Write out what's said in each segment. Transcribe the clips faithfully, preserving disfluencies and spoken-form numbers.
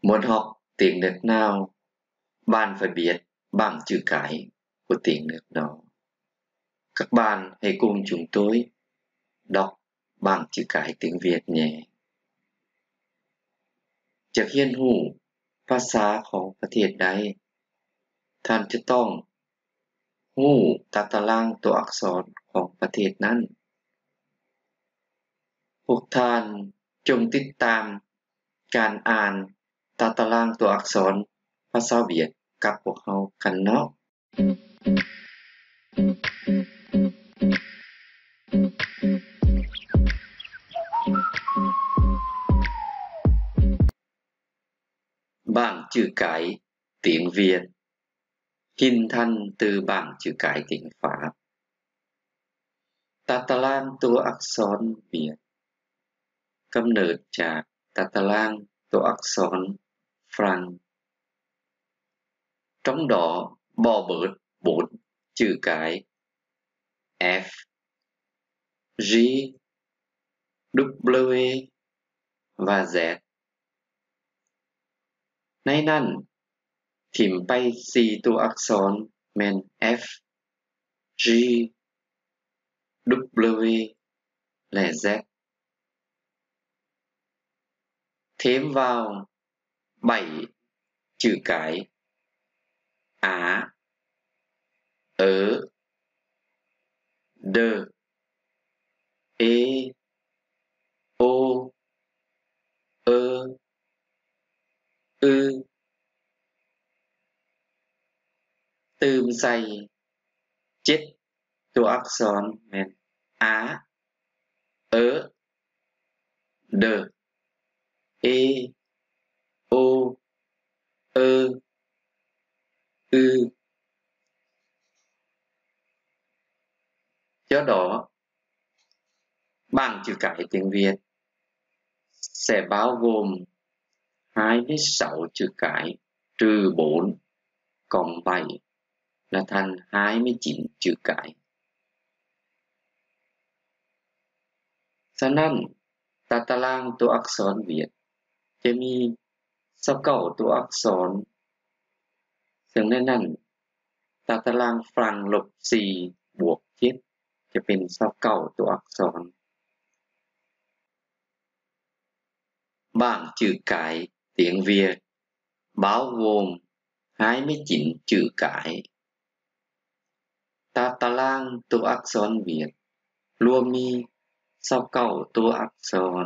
Muốn học tiếng nước nào, bạn phải biết bảng chữ cái của tiếng nước đó. Các bạn hãy cùng chúng tôi đọc bảng chữ cái tiếng Việt nhé. จะเรียนรู้ภาษาของประเทศใดท่านจะต้องรู้ตัดตารางตัวอักษรของประเทศนั้นพวกท่านจงติดตามการอ่านตัดตารางตัวอักษรภาษาเวียดกับพวกเรากันเนาะ Bảng chữ cái tiếng Việt hình thành từ bảng chữ cái tiếng Pháp. Tà tà langตัวอักษรเวียดกำเนิดจากตาตารางตัวอักษรฝรั่ง trong đó bỏ bớt bốn chữ cái F, G, W và Z. ในนั้นถิ่มไปสี่ตัวอักษรแม่น F, G, W และ Z. Thêm vào bảy chữ cái Á, Ớ, Đơ, Ê, Ô, Ơ, Ư. Tùmใส่ chết ตัวอักษรแม่น Á, Ớ, Đơ, Ê, Ô, Ơ, Ư. Do đó, bảng chữ cái tiếng Việt sẽ bao gồm hai mươi sáu chữ cái trừ bốn cộng bảy là thành hai mươi chín chữ cái. ฉะนั้นตาตารางตัวอักษรเวียดจะมีสิบเก้าตัวอักษรซึ่งในนั้นตาตารางฝรั่งลบสี่บวกเจ็ดจะเป็นสิบเก้าตัวอักษร Bảng chữ cái tiếng Việt bao gồm hai mươi chín chữ cái. Tà tà langตัวอักษรเวียดรวมมีสิบเก้าตัวอักษร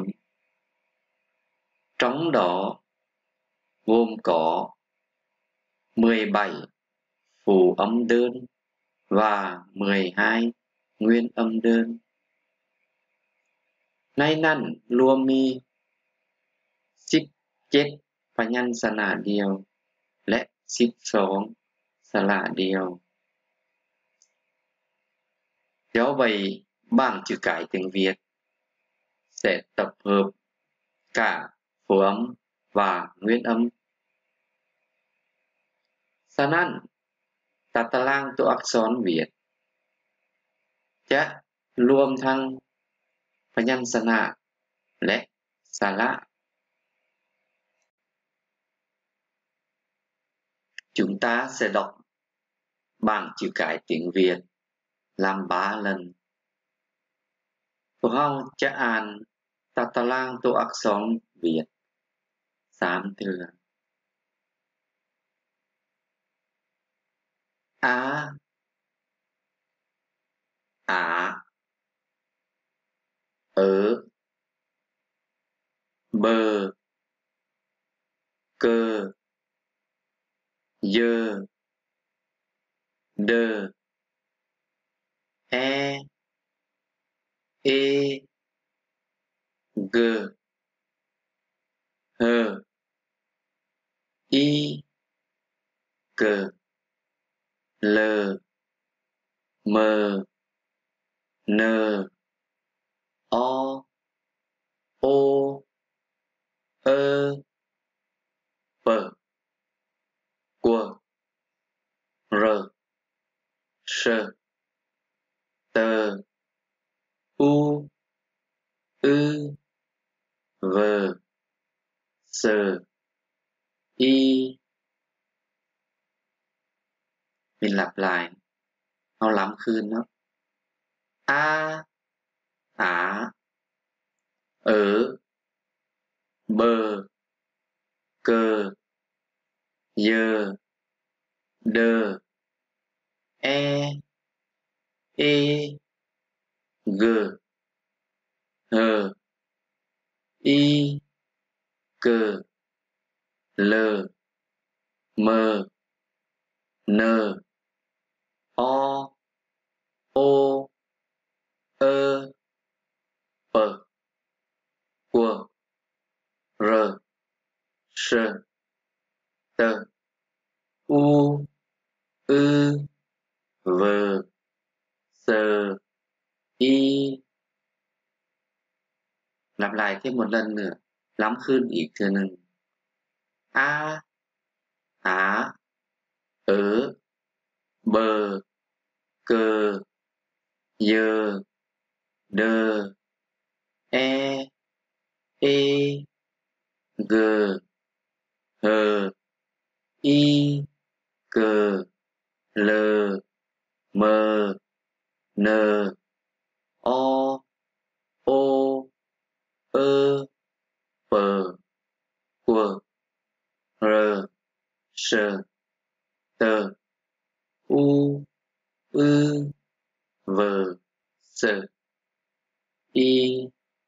Trong đó gồm có mười bảy phụ âm đơn và mười hai nguyên âm đơn. ในนั้นรวมมีสิบเจ็ดพยัญชนะเดียวและสิบสองสระเดียว Do vậy, bảng chữ cái tiếng Việt sẽ tập hợp cả phụ âm và nguyên âm. ฉะนั้นตาตารางตัวอักษรเวียดจะรวมทั้งพยัญชนะและสระ Chúng ta sẽ đọc bảng chữ cái tiếng Việt làm ba lần. พวกเราจะอ่านตาตารางตัวอักษรเวียดสามเทื่อ A, Á, Ớ, Bơ, Cơ, Dơ, Đơ, E, Ê, Gơ, Hơ, Y, Cơ, Lơ, Mơ, Nơ, O, Ô, Ơ, Pơ, Quơ, Rơ, Sơ, Tơ, U, Ư, Vơ, Sơ, y mình lặp lạiเอาล้ำคืนเนาะ a ả ở bờ cờ giờ đờ e e g hờ y cơ l mờ nờ o ô ơ pờ quờ rờ sờ tờ u ư vờ sờ y lặp lại thêm một lần nữaล้ำขึ้นอีกเทื่อหนึ่ง a ả ở bờ cờ giờ đờ e e g hờ y cờ l mờ nờ o ô ơ pờ quờ rờ sờ tờ u ư vờ sờ y.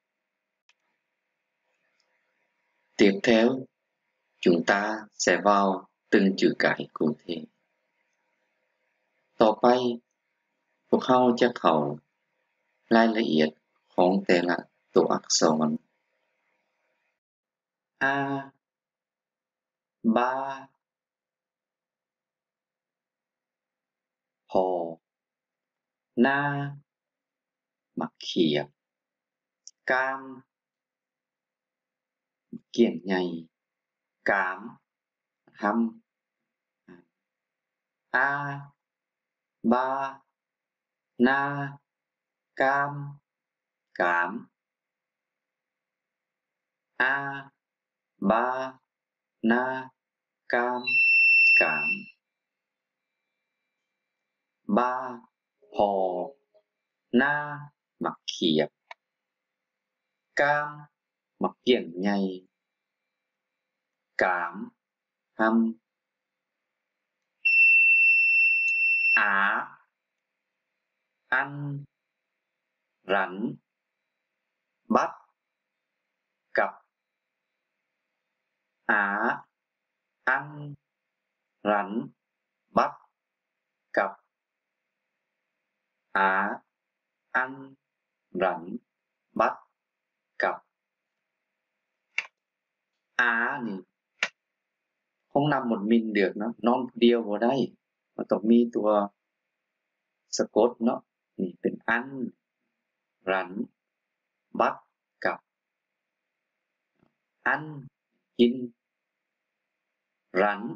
Tiếp theo, chúng ta sẽ vào từng chữ cái cụ thể. ต่อไปพวกเราจะเข้ารายละเอียดของแต่ละตัวอักษร a บาพอหน้ามะเขียบกามเกี่ยงใหญ่กามทำ a บาหน้ากามกาม a บาหน้ากามกามบาพอหน้ามะเขียบกามมะเกี่ยงใหญ่กามทำ ả อันรันบัดกับ ả อันรันบัดกับ ả อันรันบัดกับ ả นี่คงนำหมดมินเดือกเนาะนอนเดียวบ่ได้มันต้องมีตัวสะกดเนาะนี่เป็นอันรันบัดกับอันกินรัน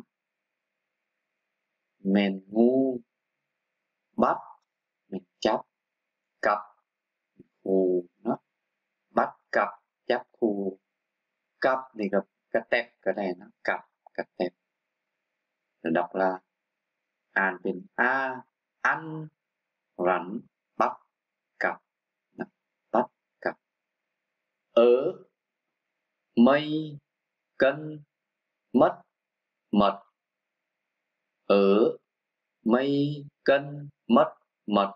แม่นงูบัดแม่นจับกับคูเนาะบัดกับจับคูกับนี่ก็กระแตบก็ได้นะกับกระแตบระดับละอ่านเป็นอาอันรันบัดกับนะบัดกับเออไม่ cân mất mật ở mây cân mất mật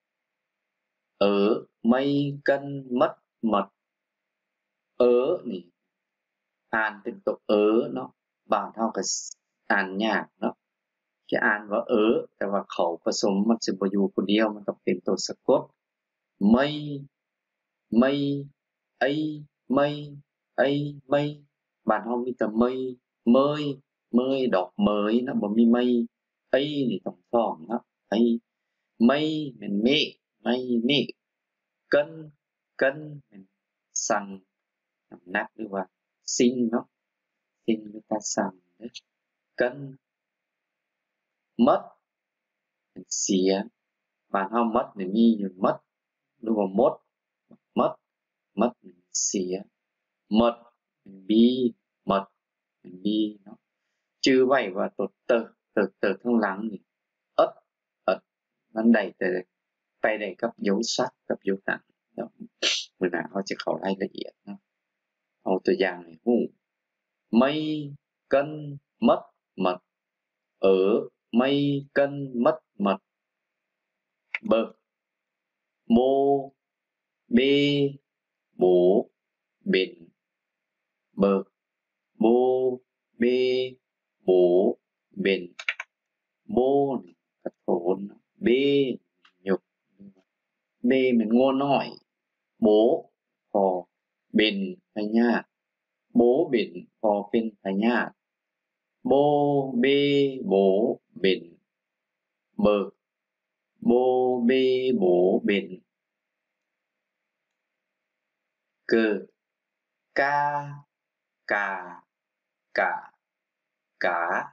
ở mây cân mất mật ởนี่อ่านเป็นตัวเออเนาะบางเท่ากับอ่านยากเนาะจะอ่านว่าเออแต่ว่าเขาผสมมันสิบ่อยู่คนเดียวมันต้องเป็นตัวสะกดไม่ไม่ไอไม่ไอไม่บ้านเฮามีแต่ไม่เมยเมยดอกเมยนะบ่มีไม่ไอนี่ต้องฟ้องนะไอไม่แม่นเมฆไม่เมฆเกินเกินแม่นสั่งน้ำหนักหรือว่าสิ่งเนาะสิ่งหรือว่าสั่งเด้อเกินmất เป็นเสียบ้านเฮาmấtนี่มีอยู่mấtหรือว่าหมด mất mất เป็นเสียหมดเป็นบีหมดเป็นบีเนาะชื่อไว้ว่าตัวเตอเตอเตอข้างหลังนี่เอิดเอิดมันได้แต่ไปได้กับโยซักกับโยหนังเนาะมื้อหน้าเขาจะเข้ารายละเอียดเนาะเอาตัวอย่างให้ฮู้mây cân mất mật ở mây cân mất mật bờ mô bê bố bền bờ mô bê bố bền bô cắt phồn bê nhục bê mình ngôn hỏi bố phò bền hay nha bố bền phò bên hay nha bô bê bố bền bờ bô bê bố bền cơ ca cà cả cả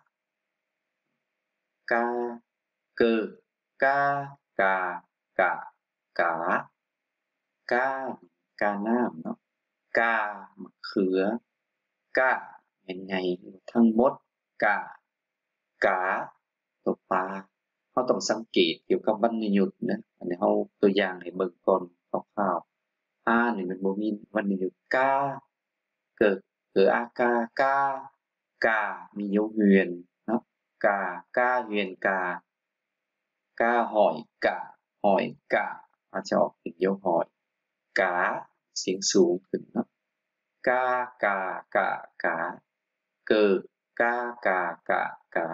ca cơ ca cà cả cả ca ca namเนาะกามะเขือกะยังไงทั้งหมดกากาตัวปลาเขาต้องสังเกตเกี่ยวกับวรรณยุกต์นะอันนี้เขาตัวอย่างให้เบิ่งก่อนคร่าวๆอ่านี่มันบ่มีวรรณยุกต์กาเกิดเกิดอากากากามีโยเหือนเนาะกากาเหือนกากาหอยกะหอยกะอาจจะออกเป็นโยหอยกาเสียงสูงขึ้นเนาะกากากากาเกิดกากากากา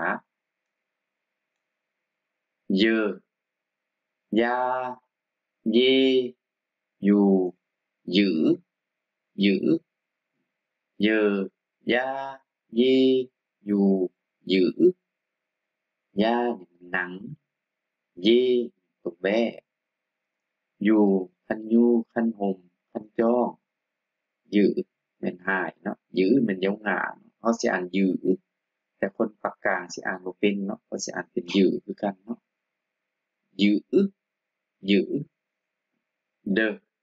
เยยาเยอยู่หยือหยือเยยาเยอยู่หยือยาหนังเยตัวแม่อยู่คันยูคันห่มคันจ้องหยือเป็นหายเนาะหยือเป็นยาวงามเขาสิอ่านหยือแต่คนภาคกลางสิอ่านบ่เป็นเนาะเขาสิอ่านเป็นหยือคือกันเนาะหยือหยือเด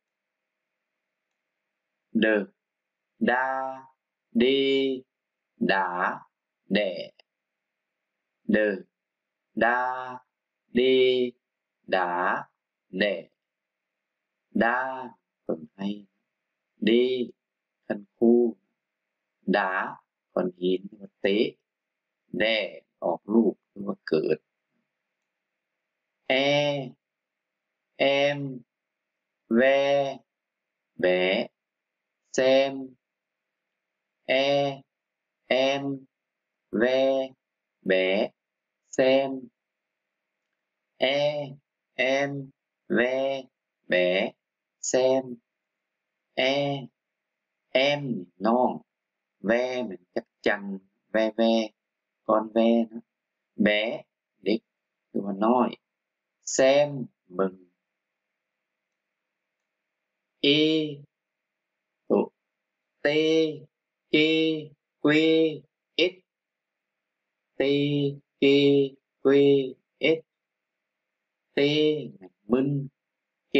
เดดาเดดาแดเดดาเดดาแดดาคนให้เดคันคู่ดาคนหินว่าเตะแดออกลูกหรือว่าเกิดแอแอมแวแบแซมแอแอมแวแบแซมแอแอมแวแบแซมแอแอมน้องแวเหมือนจักจันแวแวก่อนแวนะแบเด็กคือว่าน้อยแซมเบิ่งเอตุเตเกเกวเอ็ดเตเกเกวเอ็ดเตมึนเก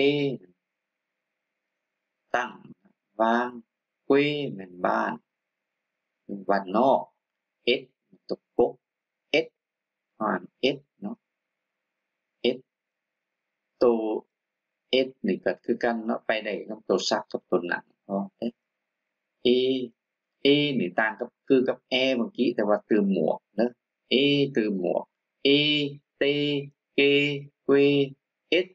ตั้งวางเกวเหมือนบ้านวันนอกเอ็ดตกปกเอ็ดอ่านเอ็ดเนาะเอ็ดตัวเอ็ดนี่ก็คือกันเนาะไปได้กับตัวซักกับตัวหนังอ๋อเอ็ดเอเอนี่ต่างกับคือกับแอเมื่อกี้แต่ว่าเติมหมวกเนอะเอเติมหมวกเอเตเกเกวเอ็ด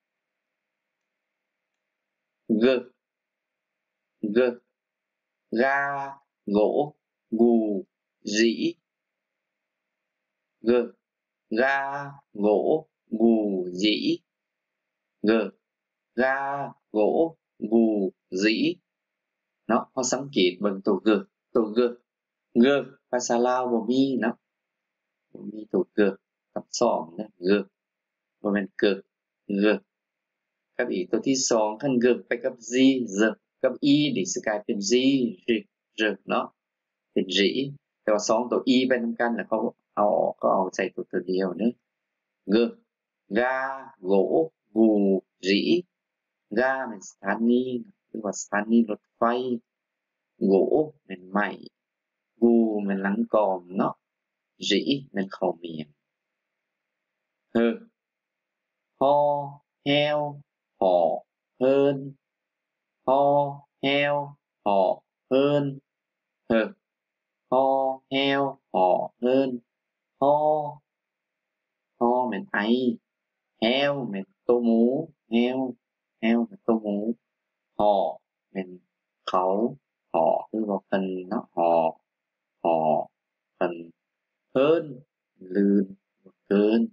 g g ga gỗ gù dĩ g ga gỗ gù dĩ g ga gỗ gù dĩ เนาะเขาสังเกตเบิ่งตัว g ตัว g g ภาษาลาวบ่มีเนาะบ่มีตัว g กับสองนะ g บ่แม่น g g กับอีกตัวที่สองคัน g ไปกับ z z กับ e นี่สิกลายเป็น z j j เนาะเป็น j แต่ว่าสองตัว e ไปนำกันแล้วเขาเอาออกก็เอาใส่ตัวตัวเดียวเนาะ g ga gỗ gù dĩ ga เป็นสถานีหรือว่าสถานีรถไฟโกเป็นไม้กูเป็นหลังกอมเนาะ rỉ mình khẩu miệng hơ ho heo họ hơn ho heo họ hơn hơ ho heo họ hơn ho ho mình ấy heo mình tô mú heo heo mình tô mú họ mình khẩu họคือว่าเพิ่นเนาะhọ họ เพิ่นเพิ่นลืนเกิน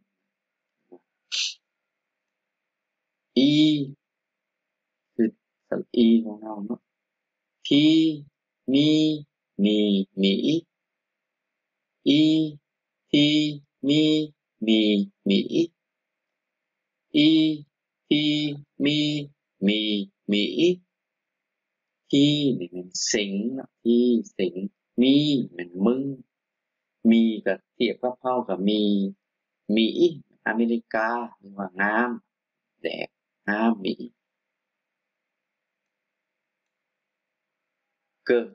อีคือสระอีของเราเนาะทีมีมีหมีอีทีมีมีหมีอีทีมีมีหมีที่นี่มันสิงเนาะที่สิงมีมันมึงมีก็เทียบกับเฮาก็มีหมีอเมริกาหรือว่างามแดกงามหมีเกิด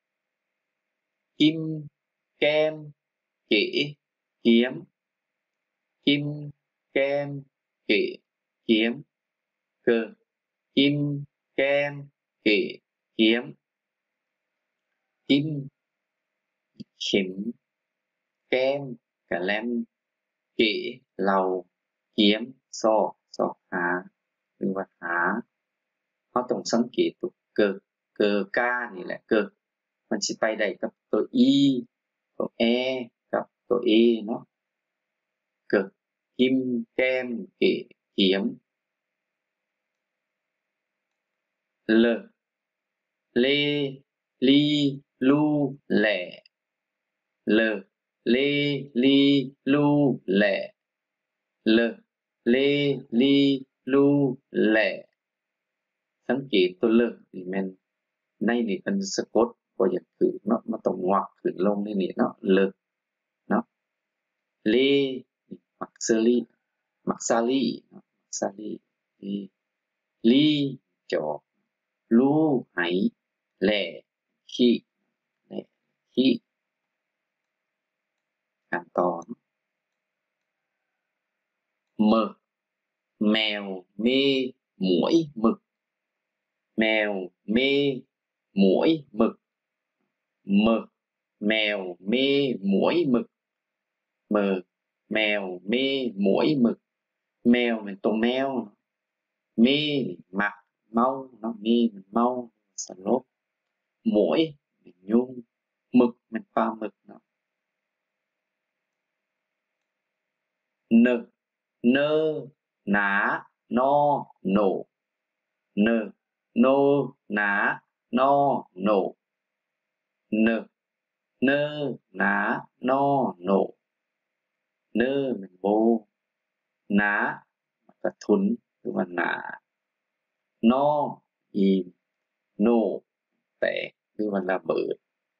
kim kem chỉ kiếm kim kem chỉ kiếm cơ kim kem chỉ kiếm kim เข็มแก้มกะแลมเก๋เราเกียมซอกซอกหาหรือว่าหาเราต้องสังเกตตัวเกิดเกิดก้านี่แหละเกิดมันสิไปได้กับตัว e ตัว e กับตัว a เนาะเกิดกิมแก้มเก๋เกียมเลเลลีลูแหล่เลเลลีลูแหล่เลเลลีลูแหล่สังเกตตัวเลนี่แม่นในนี่เป็นสะกดบ่อยากถือเนาะมันต้องงวักขึ้นลงในนี่เนาะเลเนาะเลมักซาลีมักซาลีเนาะมักซาลีลีลีจอกลูไหแหล่ขี้แหล่ขี้อ่านต่อเนาะมะแมวเมหมวยหมึกแมวเมหมวยหมึกมะแมวเมหมวยหมึกมะแมวเมหมวยหมึกแมวเป็นตัวแมวเมหมักเมาเนาะเมมันเมาสลบหมวยเป็นยุงหมึกมันปลาหมึกเนาะเนเนหนานอโนเนโนหนานอโนเนเนหนานอโนเนมันโบหนามันกระทุนหรือว่าหนานออีโนแตกหรือว่าระเบิด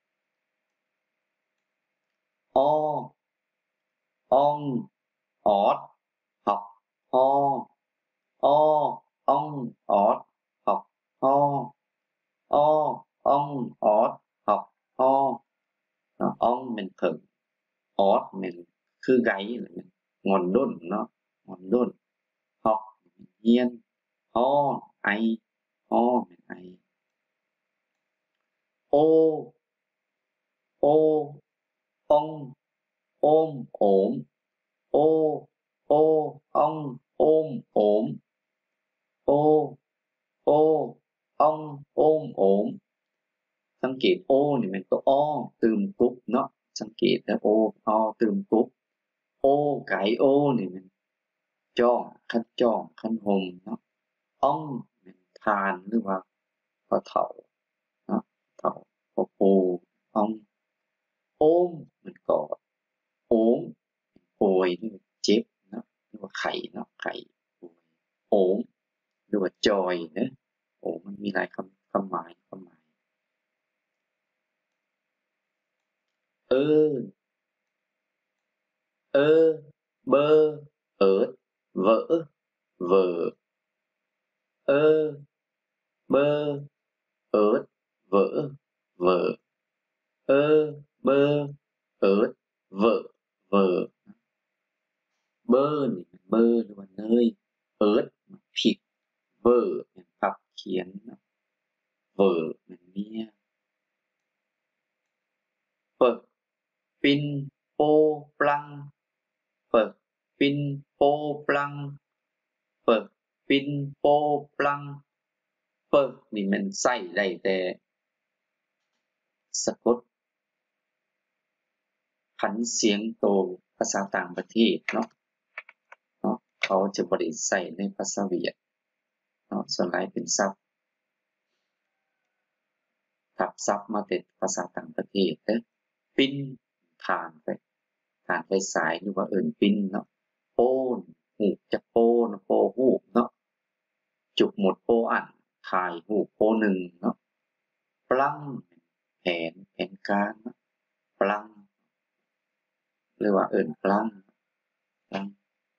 ออองออดหอกฮอออองออดหอกฮอออองออดหอกฮอเนาะอองมันเพิ่งออดมันคือไก่มันงอนด้นเนาะงอนด้นหอกเฮียนฮอไอฮอมันไอโอโออองโอมโอมโอโออองโอมโอมโอโออองโอมโอมสังเกตโอนี่มันตัวอ้อตืมกุ๊บเนาะสังเกตนะโออ้อตืมกุ๊บโอไก่โอนี่มันจ้องคันจ้องคันหมเนาะอ้องมันทานหรือว่าพอเฒ่าเนาะเฒ่าพอโออ้องโอมมันกอดโอมโอยหรือว่าเจ็บเนาะหรือว่าไข่เนาะไข่โอยโอมหรือว่าจอยเนาะโอมันมีหลายคำคำหมายความหมายเออเออเบอเอิดเวอเวอเออเบอเอิดเวอเวอเออเบอเอิดเวอเวอร์เบอร์นี่เบอร์หรือว่าเนยเอิร์ดผิดเวอร์เป็นปรับเขียนเวอร์เป็นเมียเปิดปินโปปลังเปิดปินโปปลังเปิดปินโปปลังเปิดนี่มันใส่ได้แต่สะกดผันเสียงโตภาษาต่างประเทศเนาะเนาะเขาจะบ่ได้ใส่ในภาษาเวียดเนาะส่วนหลายเป็นศัพท์ทับศัพท์มาแต่ภาษาต่างประเทศเด้อปินผ่านไปผ่านไปสายหรือว่าเอิ้นปินเนาะโปนหูกจักโปนโปฮูกเนาะจุกหมดโปอันถ่ายหูกโปหนึ่งเนาะปลังแผนแผนการเนาะปลังหรือว่าเอิ้นปลังปลัง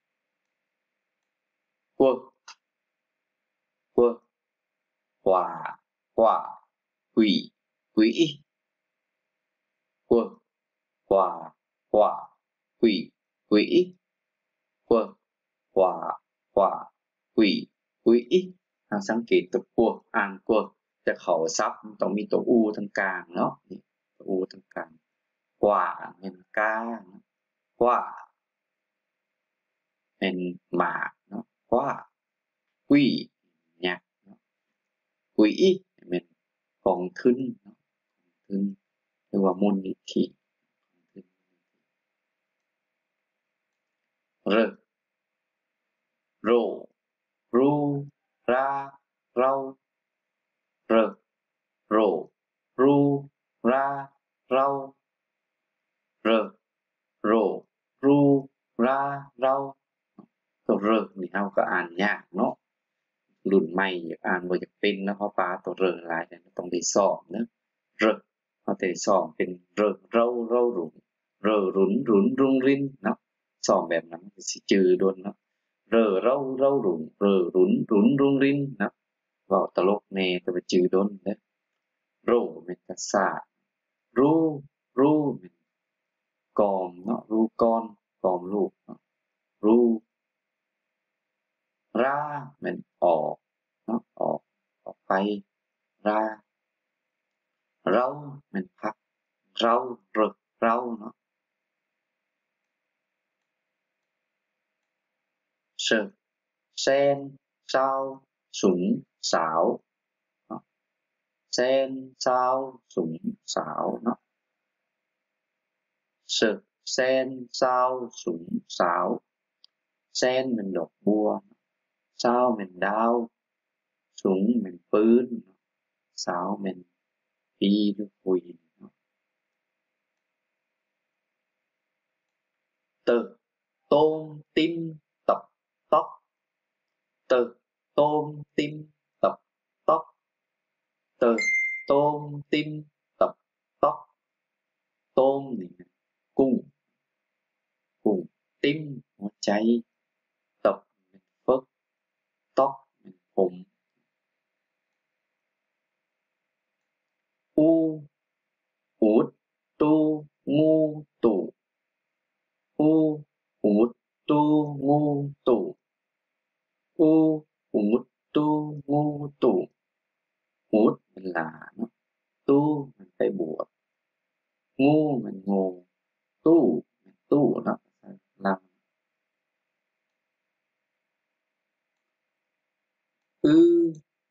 กวกกวกกว่ากว่ากุยกุยกวกกว่ากว่ากุยกุยกวกกว่ากว่ากุยกุยถ้าสังเกตตัวกวกอ่านกวกจะเข้าซับมันต้องมีตัวอูตรงกลางเนาะนี่ตัวอูตรงกลางกว่าเป็นกลางกว่าเป็นหมากเนาะกว่ากุยยักษ์เนาะกุยเป็นกองทุนเนาะกองทุนหรือว่ามูลนิธิเรโรรูราเราเรโรรูราเราเรโรรูราเราตัวเรนี่เราก็อ่านยากเนาะรุ่นใหม่อยากอ่านบ่อยากเป็นแล้วเพราะปลาตัวเรหลายเนี่ยต้องได้สอบเนาะเรเขาได้สอบเป็นเรเราเรารุนเรรุนรุนรุงรินเนาะสอบแบบนั้นสิจือโดนเนาะเรเราเรารุนเรรุนรุนรุงรินเนาะเว้าตลกแน่แต่ว่าจือโดนเด้อโรแม่นกษารูรูแม่นกอมเนาะรูกอนกอมลูกเนาะรูราแม่นออกเนาะออกออกไปราเราแม่นพักเราเรเราเนาะเชแซนเช้าสุนสาวเนาะแซนเช้าสุนสาวเนาะเชแซนเช้าสุนสาวแซนแม่นดอกบัวเช้าแม่นดาวสุนแม่นปืนสาวแม่นปีหรือคุยเนาะเตอโตมติมตอกตอกเตอโตมติมตอกตอกเตอโตมติมตอกตอกโตมนี่กุ้งกุ้งติมหัวใจตอกเป็นฟึกตอกเป็นผมอูอูดตูงูตู่อูอูดตูงูตู่อูอูดตูงูตู่อูดมันหลาเนาะตู้มันไปบวชงูมันงูตู้มันตู้เนาะลำอือ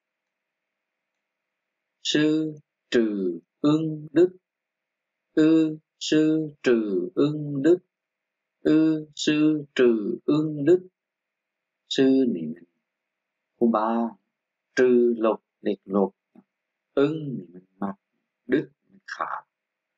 ชื่อจืออึ้งดึกอือชื่อจืออึ้งดึกอือชื่อจืออึ้งดึกชื่อนี่มันครูบาจือหลบเด็กหลบอึ้งนี่มันมักดึกมันขาด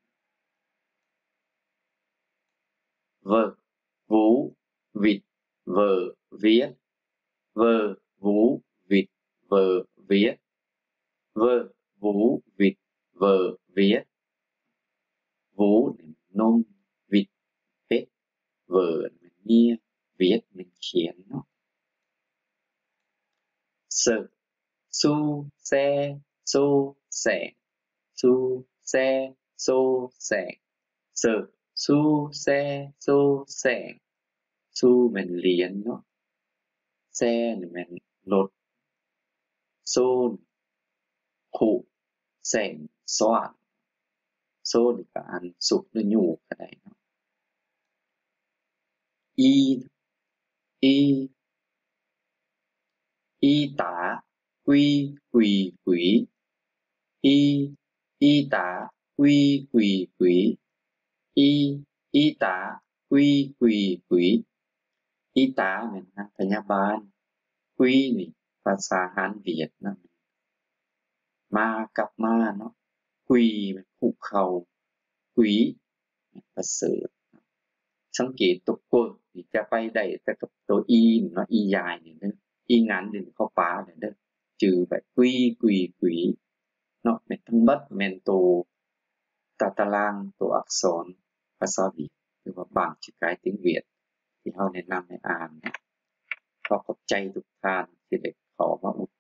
เวอvũ vịt vờ vía vờ vũ vịt vờ vía vờ vũ vịt vờ vía vũ nôm vịt hết vờ mình nghe viết mình ขียนเนาะsợ su xe su sẻ su xe su sẻ sợ สู้แซ่สู้แสงสู้แม่นเหรียญเนาะแซ่นี่แม่นรถโซ่คู่แสงสว่างโซ่นี่ก็อันสุกหรืออยู่ก็ได้เนาะอีอีอีตากุยกุยกุยอีอีตากุยกุยกุยอีอีตากุยกุยกุยอีตาแม่นนางพยาบาลกุยนี่ภาษาฮานเวียดนะมากับมาเนาะกุยแม่นภูเขากุยแม่นประเสริฐสังเกตตัวกดนี่จะไปได้แต่กับตัวอีเนาะอียายนี่เด้ออีงานนี่เข้าป่าเนี่ยเด้อจือแบบกุยกุยกุยเนาะแม่นทั้งเบิดแม่นตัวตาตารางตัวอักษรภาษาเวียดหรือว่าบางชื่อกายถึงเวียดที่เฮาแนะนำให้อ่านเนาะขอขอบใจทุกท่านที่ได้เข้ามาอุด